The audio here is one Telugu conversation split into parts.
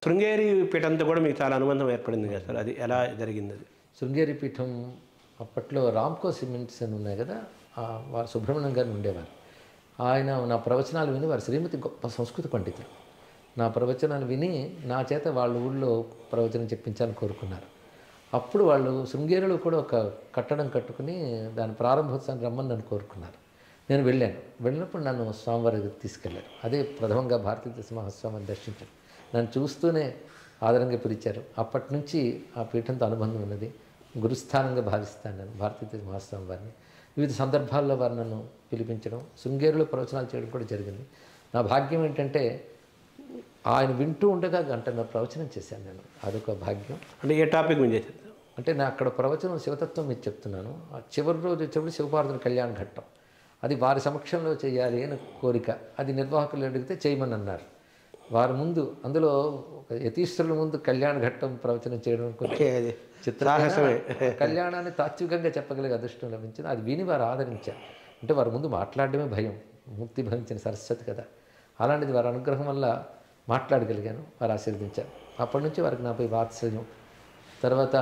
శృంగేరి పీఠంతో కూడా మీకు చాలా అనుబంధం ఏర్పడింది కదా సార్, అది ఎలా జరిగింది అది? శృంగేరి పీఠం అప్పట్లో రామ్కో సిమెంట్స్ అని ఉన్నాయి కదా, వారు సుబ్రహ్మణ్యం గారిని ఉండేవారు. ఆయన నా ప్రవచనాలు విని, వారి శ్రీమతి గొప్ప సంస్కృత పండితులు, నా ప్రవచనాలు విని నా చేత వాళ్ళ ఊళ్ళో ప్రవచనం చెప్పించాలని కోరుకున్నారు. అప్పుడు వాళ్ళు శృంగేరిలో కూడా ఒక కట్టడం కట్టుకుని దాని ప్రారంభోత్సవాన్ని రమ్మని నన్ను కోరుకున్నారు. నేను వెళ్ళినప్పుడు నన్ను స్వామివారికి తీసుకెళ్లారు. అదే ప్రథమంగా భారతీయ మహాస్వామిని దర్శించారు. నన్ను చూస్తూనే ఆదరంగా పిలిచారు. అప్పటి నుంచి ఆ పీఠంతో అనుబంధం ఉన్నది. గురుస్థానంగా భావిస్తాను నేను భారతీయ మహాస్వామి వారిని. వివిధ సందర్భాల్లో వారు నన్ను పిలిపించడం, శృంగేరిలో ప్రవచనాలు చేయడం కూడా జరిగింది. నా భాగ్యం ఏంటంటే ఆయన వింటూ ఉండగా గంటన్నర ప్రవచనం చేశాను నేను. అదొక భాగ్యం. అంటే ఏ టాపిక్ మీద చేశారు? అంటే నా అక్కడ ప్రవచనం శివతత్వం మీద చెప్తున్నాను. ఆ చివరి రోజు వచ్చేప్పుడు శివపార్వతుల కళ్యాణ ఘట్టం, అది వారి సమక్షంలో చేయాలి అని కోరిక. అది నిర్వాహకులు అడిగితే చేయమని అన్నారు. వారి ముందు, అందులో ఒక యతీశ్వరుల ముందు కళ్యాణ ఘట్టం ప్రవచనం చేయడం చిత్రాహసమే. కళ్యాణాన్ని తాత్వికంగా చెప్పగలిగే అదృష్టం లభించింది. అది విని వారు ఆదరించారు. అంటే వారి ముందు మాట్లాడడమే భయం, ముక్తి భవించిన సరస్వతి కదా, అలాంటిది వారి అనుగ్రహం వల్ల మాట్లాడగలిగాను. వారు ఆశీర్వదించారు. అప్పటి నుంచి వారికి నాపై వాత్సల్యం. తర్వాత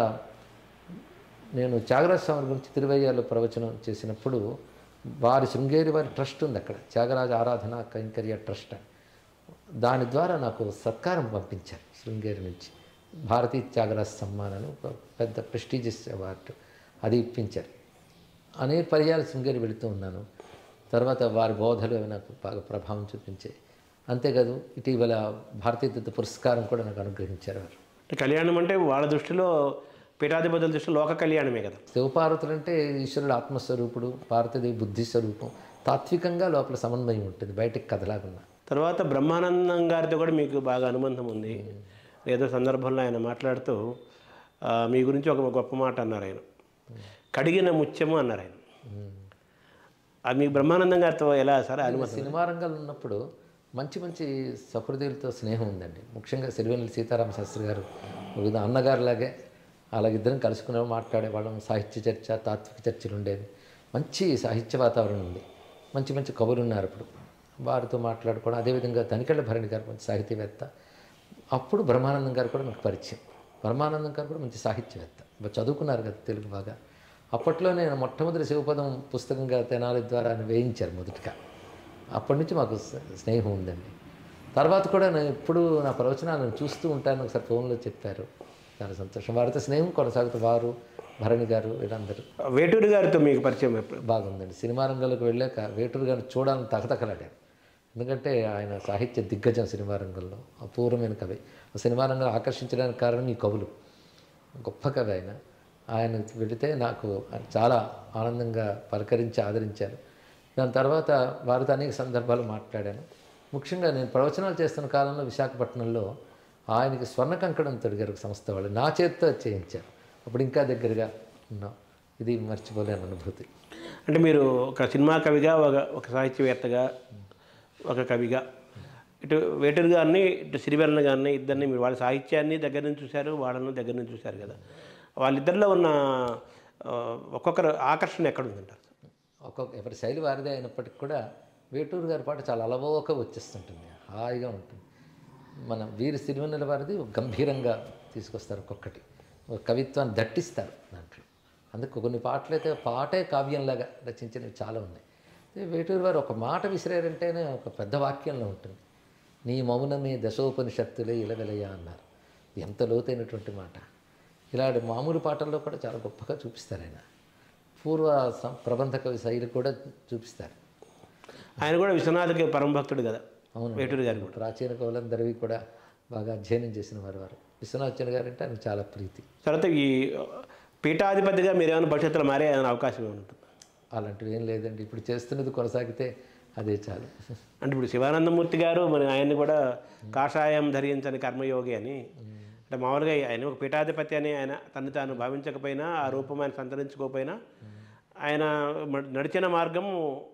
నేను త్యాగరాజ స్వామి గురించి తిరువయ్యాలో ప్రవచనం చేసినప్పుడు వారి శృంగేరి వారి ట్రస్ట్ ఉంది అక్కడ, త్యాగరాజ ఆరాధన కైంకర్య ట్రస్ట్. దాని ద్వారా నాకు సత్కారం పంపించారు శృంగేరి నుంచి. భారతీయ త్యాగరాజ సమ్మానాన్ని, ఒక పెద్ద ప్రెస్టీజియస్ అవార్డు, అది ఇప్పించారు. అనేక పర్యాలు శృంగేరి వెళుతూ ఉన్నాను. తర్వాత వారి బోధలు అవి నాకు బాగా ప్రభావం చూపించాయి. అంతేకాదు ఇటీవల భారతీయ పురస్కారం కూడా నాకు అనుగ్రహించారు వారు. కళ్యాణం అంటే వాళ్ళ దృష్టిలో, పీఠాధిపతుల దృష్టిలో లోక కళ్యాణమే కదా. శివపార్వతులు అంటే ఈశ్వరుడు ఆత్మస్వరూపుడు, పార్వతీదేవి బుద్ధి స్వరూపం. తాత్వికంగా లోపల సమన్వయం ఉంటుంది, బయటికి కథలాగున్నా. తర్వాత బ్రహ్మానందం గారితో కూడా మీకు బాగా అనుబంధం ఉంది. ఏదో సందర్భంలో ఆయన మాట్లాడుతూ మీ గురించి ఒక గొప్ప మాట అన్నారు. ఆయన కడిగిన ముత్యము అన్నారు ఆయన. అది మీకు బ్రహ్మానందం గారితో ఎలా సార్ అనుబంధం? సినిమా రంగంలో ఉన్నప్పుడు మంచి మంచి సహృదయులతో స్నేహం ఉందండి. ముఖ్యంగా సిరివెన్నెల సీతారామ శాస్త్రి గారు వివిధ అన్నగారులాగే అలాగిద్దరం కలుసుకునే మాట్లాడేవాళ్ళం. సాహిత్య చర్చ, తాత్విక చర్చలు ఉండేవి. మంచి సాహిత్య వాతావరణం ఉంది. మంచి మంచి కవులు ఉన్నారు అప్పుడు, వారితో మాట్లాడుకోవడం. అదేవిధంగా తనికెళ్ళ భరణి గారు మంచి సాహితీవేత్త. అప్పుడు బ్రహ్మానందం గారు కూడా నాకు పరిచయం. బ్రహ్మానందం గారు కూడా మంచి సాహిత్యవేత్త, చదువుకున్నారు కదా తెలుగు బాగా. అప్పట్లో నేను మొట్టమొదటి శివపదం పుస్తకంగా తెనాలి ద్వారా వేయించారు మొదటిగా. అప్పటి నుంచి మాకు స్నేహం ఉందండి. తర్వాత కూడా నేను ఎప్పుడు నా ప్రవచనాలను చూస్తూ ఉంటాను. ఒకసారి ఫోన్లో చెప్పారు, చాలా సంతోషం. వారితో స్నేహం కొనసాగుతూ, వారు, భరణి గారు, వీళ్ళందరూ. వేటూరి గారితో మీకు పరిచయం బాగుందండి. సినిమా రంగంలోకి వెళ్ళాక వేటూరి గారిని చూడాలని తగతకలాడాను. ఎందుకంటే ఆయన సాహిత్య దిగ్గజం సినిమా రంగంలో, అపూర్వమైన కవి. సినిమా రంగంలో ఆకర్షించడానికి కారణం ఈ కవులు. గొప్ప కవి ఆయన. ఆయన వెళితే నాకు చాలా ఆనందంగా పలకరించి ఆదరించారు. దాని తర్వాత వారితో అనేక సందర్భాలు మాట్లాడాను. ముఖ్యంగా నేను ప్రవచనాలు చేస్తున్న కాలంలో విశాఖపట్నంలో ఆయనకి స్వర్ణ కంకణం తొడిగారు సంస్థ వాళ్ళు, నా చేతితో చేయించారు. అప్పుడు ఇంకా దగ్గరగా ఉన్నాం. ఇది మర్చిపోలేని అనుభూతి. అంటే మీరు ఒక సినిమా కవిగా, ఒక సాహిత్యవేత్తగా, ఒక కవిగా, ఇటు వేటూరి గారిని, ఇటు సిరివెన్నెల గారిని, ఇద్దరిని మీరు వాళ్ళ సాహిత్యాన్ని దగ్గర నుంచి చూశారు, వాళ్ళను దగ్గర నుంచి చూశారు కదా. వాళ్ళిద్దరిలో ఉన్న ఒక్కొక్కరు ఆకర్షణ ఎక్కడ ఉందంటారు? ఎవరి శైలి వారిదే అయినప్పటికీ కూడా వేటూరు గారి పాట చాలా అలవోక వచ్చేస్తుంటుంది, హాయిగా ఉంటుంది. మన వీరి సిరివెన్నెల వారిది గంభీరంగా తీసుకొస్తారు. ఒక్కొక్కటి ఒక కవిత్వాన్ని దట్టిస్తారు దాంట్లో. అందుకు కొన్ని పాటలు అయితే పాటే కావ్యంలాగా రచించినవి చాలా ఉన్నాయి. వేటూరు వారు ఒక మాట విసిరారంటేనే ఒక పెద్ద వాక్యంలో ఉంటుంది. నీ మౌనమే దశోపనిషత్తులే ఇలవెలయ అన్నారు. ఎంత లోతైనటువంటి మాట. ఇలాంటి మామూలు పాటల్లో కూడా చాలా గొప్పగా చూపిస్తారు ఆయన. పూర్వ ప్రబంధ కవి శైలి కూడా చూపిస్తారు. ఆయన కూడా విశ్వనాథకి పరమభక్తుడు కదా. అవును, వేటూరి గారు ప్రాచీన కవులందరివి కూడా బాగా అధ్యయనం చేసిన వారు. విశ్వనాథన్ గారు అంటే ఆయనకు చాలా ప్రీతి. తర్వాత ఈ పీఠాధిపతిగా మీరు ఏమైనా భవిష్యత్తులో మారే అవకాశం ఉంటుంది? అలాంటివి ఏం లేదండి. ఇప్పుడు చేస్తున్నది కొనసాగితే అదే చాలు. అంటే ఇప్పుడు శివానందమూర్తి గారు మరి ఆయన్ని కూడా కాషాయం ధరించని కర్మయోగి అని, అంటే మామూలుగా ఆయన ఒక పీఠాధిపతి అని ఆయన తను తాను భావించకపోయినా, ఆ రూపం ఆయన సంతరించుకోకపోయినా, ఆయన నడిచిన మార్గం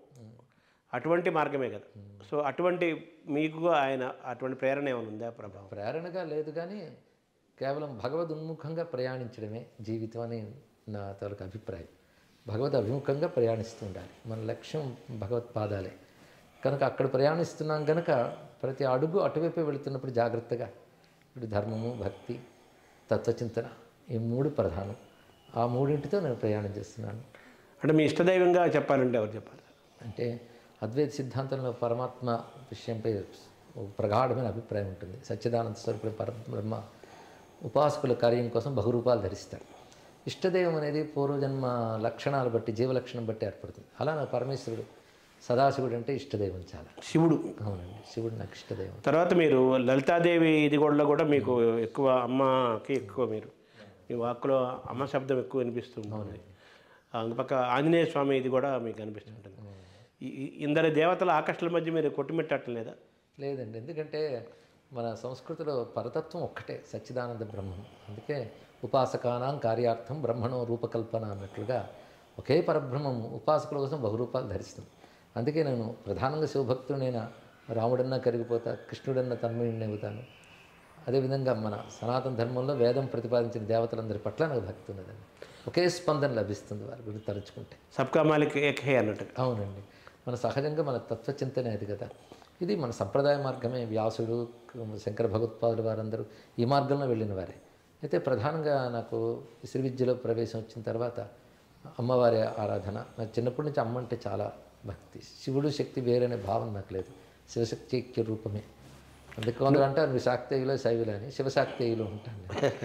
అటువంటి మార్గమే కదా. సో అటువంటి మీకు ఆయన అటువంటి ప్రేరణ ఏమైనా ఉందా? ప్రభావం ప్రేరణగా లేదు, కానీ కేవలం భగవద్ ఉన్ముఖంగా ప్రయాణించడమే జీవితం అని నా తాలూకు అభిప్రాయం. భగవద్ అభిముఖంగా ప్రయాణిస్తూ ఉండాలి. మన లక్ష్యం భగవత్పాదాలే కనుక అక్కడ ప్రయాణిస్తున్నాం కనుక ప్రతి అడుగు అటువైపే వెళుతున్నప్పుడు జాగ్రత్తగా ఇటు ధర్మము, భక్తి, తత్వచింతన, ఈ 3 ప్రధానం. ఆ మూడింటితో నేను ప్రయాణం చేస్తున్నాను. అంటే మీ ఇష్టదైవంగా చెప్పాలంటే ఎవరు చెప్పాలి? అంటే అద్వైత సిద్ధాంతంలో పరమాత్మ విషయంపై ప్రగాఢమైన అభిప్రాయం ఉంటుంది. సచ్చిదానంద స్వరూపుడు పరబ్రహ్మ ఉపాసకుల కార్యం కోసం బహురూపాలు ధరిస్తాడు. ఇష్టదైవం అనేది పూర్వజన్మ లక్షణాలు బట్టి, జీవలక్షణం బట్టి ఏర్పడుతుంది. అలా నా పరమేశ్వరుడు సదాశివుడు అంటే ఇష్టదైవం చాలా. శివుడు. అవునండి, శివుడు నాకు ఇష్టదైవం. తర్వాత మీరు లలితాదేవి ఇది కూడా మీకు ఎక్కువ అమ్మకి ఎక్కువ మీ వాక్కులో అమ్మ శబ్దం ఎక్కువ వినిపిస్తుంది. పక్క ఆంజనేయ స్వామి ఇది కూడా మీకు అనిపిస్తుంటుంది. ఇందరి దేవతల ఆకర్షణల మధ్య మీరు కొట్టుమిట్టడం లేదా? లేదండి, ఎందుకంటే మన సంస్కృతిలో పరతత్వం ఒక్కటే, సచ్చిదానంద బ్రహ్మం. అందుకే ఉపాసకానాం కార్యార్థం బ్రహ్మణో రూపకల్పన అన్నట్లుగా ఒకే పరబ్రహ్మం ఉపాసకుల కోసం బహురూపాలు ధరిస్తుంది. అందుకే నేను ప్రధానంగా శివభక్తుడైన రాముడన్నా కరిగిపోతా, కృష్ణుడన్నా తన్మయుడిని అవుతాను. అదేవిధంగా మన సనాతన ధర్మంలో వేదం ప్రతిపాదించిన దేవతలందరి పట్ల నాకు భక్తి ఉన్నదండి. ఒకే స్పందన లభిస్తుంది వారి గురించి తలుచుకుంటే. సబ్కా మాలిక్ ఏక్ హై అన్నట్టు. అవునండి, మన సహజంగా మన తత్వచింతనే అది కదా. ఇది మన సంప్రదాయ మార్గమే. వ్యాసుడు, శంకర భగవత్పాదులు వారందరూ ఈ మార్గంలో వెళ్ళిన వారే. అయితే ప్రధానంగా నాకు శ్రీ విద్యలో ప్రవేశం వచ్చిన తర్వాత అమ్మవారి ఆరాధన. నాకు చిన్నప్పటి నుంచి అమ్మ అంటే చాలా భక్తి. శివుడు శక్తి వేరనే భావన నాకు లేదు. శివశక్తి ఐక్య రూపమే. అందుకే కొందరు అంటారు నువ్వు శాక్తేయులో శైవులు అని. శివశాక్తేయులు ఉంటాను.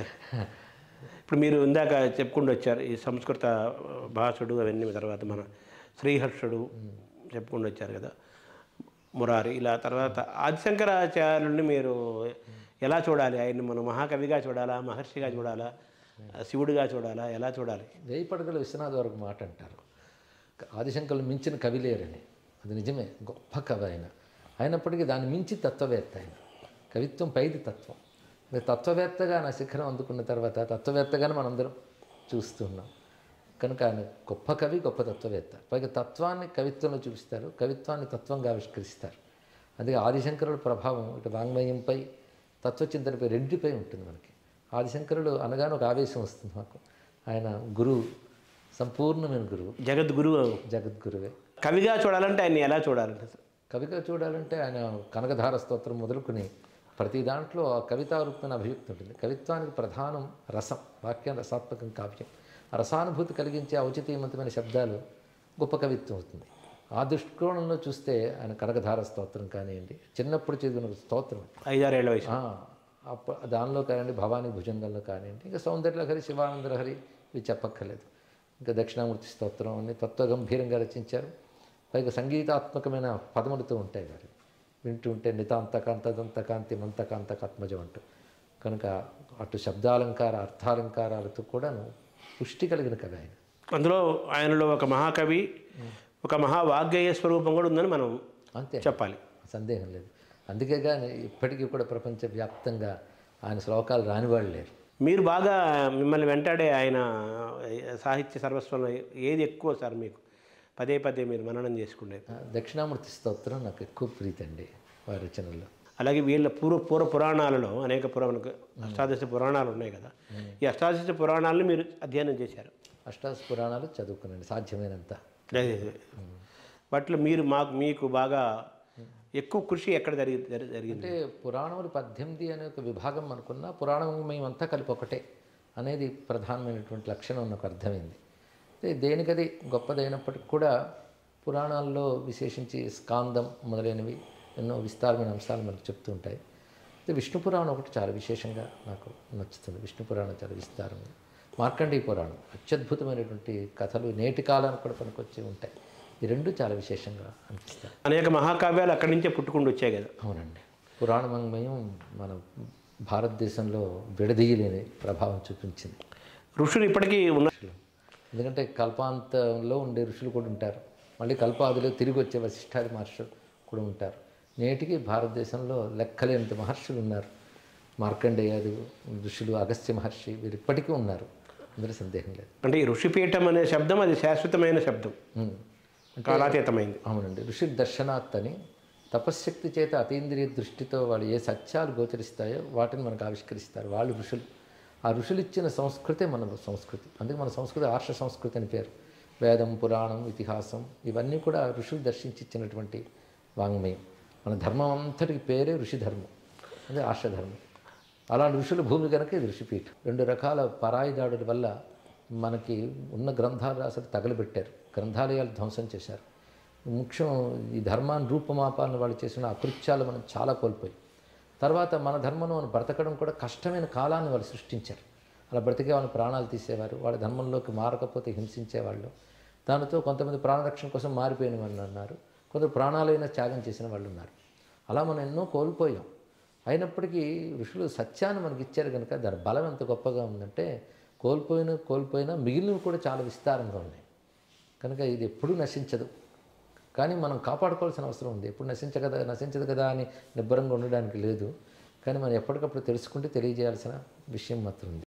ఇప్పుడు మీరు ఇందాక చెప్పుకుంటూ వచ్చారు ఈ సంస్కృత భాషుడు అవన్నీ, తర్వాత మన శ్రీహర్షుడు చెప్పుకుంటూ వచ్చారు కదా, మురారి, ఇలా తర్వాత ఆదిశంకరాచార్యుల్ని మీరు ఎలా చూడాలి? ఆయన్ని మనం మహాకవిగా చూడాలా, మహర్షిగా చూడాలా, శివుడిగా చూడాలా, ఎలా చూడాలి? 1000 పడగల విశ్వనాథ్ వరకు మాట అంటారు, ఆదిశంకరులు మించిన కవి లేరని. అది నిజమే, గొప్ప కవి ఆయన. అయినప్పటికీ దాన్ని మించి తత్వవేత్త ఆయన. కవిత్వం పైది తత్వం. తత్వవేత్తగా నా శిఖరం అందుకున్న తర్వాత తత్వవేత్తగానే మనందరం చూస్తున్నాం. కనుక ఆయన గొప్ప కవి, గొప్ప తత్వవేత్త. పైగా తత్వాన్ని కవిత్వంలో చూపిస్తారు, కవిత్వాన్ని తత్వంగా ఆవిష్కరిస్తారు. అందుకే ఆదిశంకరుల ప్రభావం ఇటు వాంగ్మయంపై, తత్వచింతనపై, రెండిపై ఉంటుంది మనకి. ఆదిశంకరుడు అనగానే ఒక ఆవేశం వస్తుంది మాకు. ఆయన గురువు, సంపూర్ణమైన గురువు, జగద్గురువే. కవిగా చూడాలంటే ఆయన ఎలా చూడాలంటే? కవిగా చూడాలంటే ఆయన కనకధార స్తోత్రం మొదలుకొని ప్రతి దాంట్లో ఆ కవితారూపమైన అభివ్యక్తి ఉంటుంది. కవిత్వానికి ప్రధానం రసం, వాక్యం రసాత్మకం, కావ్యం. ఆ రసానుభూతి కలిగించే ఔచిత్యవంతమైన శబ్దాలు గొప్ప కవిత్వం అవుతుంది. ఆ దృష్టికోణంలో చూస్తే ఆయన కనకధార స్తోత్రం కానివ్వండి, చిన్నప్పుడు చదివిన స్తోత్రం 5-6 ఏళ్ల వయసు, దానిలో కానివ్వండి, భవానీ భుజంగంలో కానివ్వండి, ఇంకా సౌందర్యలహరి, శివానందలహరి, ఇవి చెప్పక్కర్లేదు. ఇంకా దక్షిణామూర్తి స్తోత్రం అన్ని తత్వగంభీరంగా రచించారు. పైగా సంగీతాత్మకమైన పదములతో ఉంటాయి వారు. వింటూ ఉంటే నితాంతకాంతదంతకాంతి మంతకాంతకాత్మజం అంటూ. కనుక అటు శబ్దాలంకార, అర్థాలంకారాలతో కూడాను పుష్టి కలిగిన కవి ఆయన. అందులో ఆయనలో ఒక మహాకవి, ఒక మహావాగ్గేయ స్వరూపం కూడా ఉందని మనం అంతే చెప్పాలి, సందేహం లేదు. అందుకే కానీ ఇప్పటికీ కూడా ప్రపంచవ్యాప్తంగా ఆయన శ్లోకాలు రానివాళ్ళు లేరు. మీరు బాగా మిమ్మల్ని వెంటాడే ఆయన సాహిత్య సర్వస్వంలో ఏది ఎక్కువ సార్ మీకు పదే పదే మీరు మననం చేసుకునేది? దక్షిణామూర్తి స్తోత్రం నాకు ఎక్కువ ప్రీతి అండి వారి రచనల్లో. అలాగే వీళ్ళ పూర్వ పురాణాలలో అనేక అష్టాదశ పురాణాలు ఉన్నాయి కదా, ఈ అష్టాదశ పురాణాలను మీరు అధ్యయనం చేశారు? అష్టాదశ పురాణాలు చదువుకున్నాను సాధ్యమైనంత. వాటిలో మీకు బాగా ఎక్కువ కృషి ఎక్కడ జరిగింది? అంటే పురాణములు 18 అనే ఒక విభాగం అనుకున్నా, పురాణం మేమంతా కలిపి ఒకటే అనేది ప్రధానమైనటువంటి లక్షణం నాకు అర్థమైంది. దేనికది గొప్పదైనప్పటికి కూడా పురాణాల్లో విశేషించి స్కాందం మొదలైనవి ఎన్నో విస్తారమైన అంశాలు మనకు చెప్తూ ఉంటాయి. విష్ణు పురాణం ఒకటి చాలా విశేషంగా నాకు నచ్చుతుంది. విష్ణు పురాణం చాలా విస్తారంగా. మార్కండేయ పురాణం అత్యద్భుతమైనటువంటి కథలు నేటి కాలానికి కూడా పనికొచ్చి ఉంటాయి. ఈ రెండు చాలా విశేషంగా అనిపిస్తాయి. అనేక మహాకావ్యాలు అక్కడి నుంచే పుట్టుకుంటూ వచ్చాయి కదా. అవునండి, పురాణమయం మన భారతదేశంలో విడదీయలేని ప్రభావం చూపించింది. ఋషులు ఇప్పటికీ ఉన్నారు, ఎందుకంటే కల్పాంతంలో ఉండే ఋషులు కూడా ఉంటారు, మళ్ళీ కల్పాదిలో తిరిగి వచ్చే వశిష్ఠాది మహర్షులు కూడా ఉంటారు. నేటికి భారతదేశంలో లెక్కలేనంత మహర్షులు ఉన్నారు. మార్కండేయాది ఋషులు, అగస్త్య మహర్షి, వీరు ఇప్పటికీ ఉన్నారు, అందులో సందేహం లేదు. అంటే ఈ ఋషిపీఠం అనే శబ్దం అది శాశ్వతమైన శబ్దం, కాలాతీతమైంది. అవునండి, ఋషి దర్శనాత్ అని తపశ్శక్తి చేత అతీంద్రియ దృష్టితో వాళ్ళు ఏ సత్యాలు గోచరిస్తాయో వాటిని మనకు ఆవిష్కరిస్తారు వాళ్ళు ఋషులు. ఆ ఋషులు ఇచ్చిన సంస్కృతే మన సంస్కృతి. అందుకే మన సంస్కృతి ఆర్ష సంస్కృతి అని పేరు. వేదం, పురాణం, ఇతిహాసం ఇవన్నీ కూడా ఋషులు దర్శించి ఇచ్చినటువంటి వాంగ్మయం. మన ధర్మం అంతటికి పేరే ఋషి ధర్మం, అదే ఆర్షధర్మం. అలాంటి ఋషుల భూమి కనుక ఇది ఋషిపీఠం. 2 రకాల పరాయి దాడుల వల్ల మనకి ఉన్న గ్రంథాలు అసలు తగలబెట్టారు, గ్రంథాలయాలు ధ్వంసం చేశారు. ముఖ్యం ఈ ధర్మాన్ని రూపమాపాలను వాళ్ళు చేసిన అకృత్యాలు మనం చాలా కోల్పోయి, తర్వాత మన ధర్మంలో మనం బ్రతకడం కూడా కష్టమైన కాలాన్ని వాళ్ళు సృష్టించారు. అలా బ్రతికే వాళ్ళని ప్రాణాలు తీసేవారు, వాళ్ళ ధర్మంలోకి మారకపోతే హింసించేవాళ్ళు. దానితో కొంతమంది ప్రాణరక్షణ కోసం మారిపోయిన వాళ్ళు ఉన్నారు, కొందరు ప్రాణాలైనా త్యాగం చేసిన వాళ్ళు ఉన్నారు. అలా మనం ఎన్నో కోల్పోయాం. అయినప్పటికీ ఋషులు సత్యాన్ని మనకి ఇచ్చారు కనుక దాని బలం ఎంత గొప్పగా ఉందంటే కోల్పోయినా మిగిలినవి కూడా చాలా విస్తారంగా ఉన్నాయి. కనుక ఇది ఎప్పుడూ నశించదు, కానీ మనం కాపాడుకోవాల్సిన అవసరం ఉంది. ఎప్పుడు నశించదు కదా అని నిబ్బరంగా ఉండడానికి లేదు. కానీ మనం ఎప్పటికప్పుడు తెలుసుకుంటే తెలియజేయాల్సిన విషయం మాత్రం ఉంది.